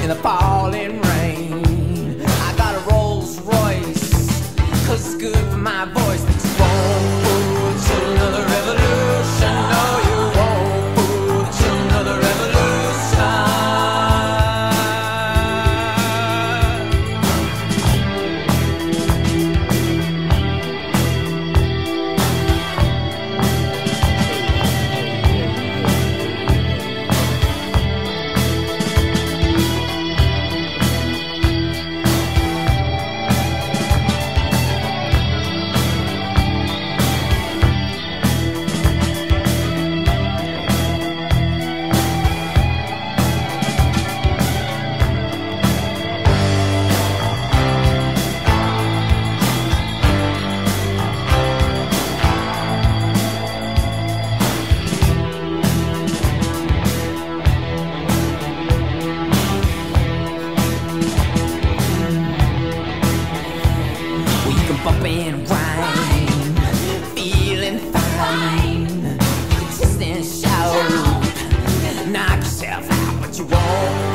the falling rain. I got a Rolls Royce, 'cause it's good for my voice. But you won't fool the children of the revolution. No, you won't fool the children of the revolution. Bump and rhyme, feeling fine. Just and shout, knock yourself out, but you won't.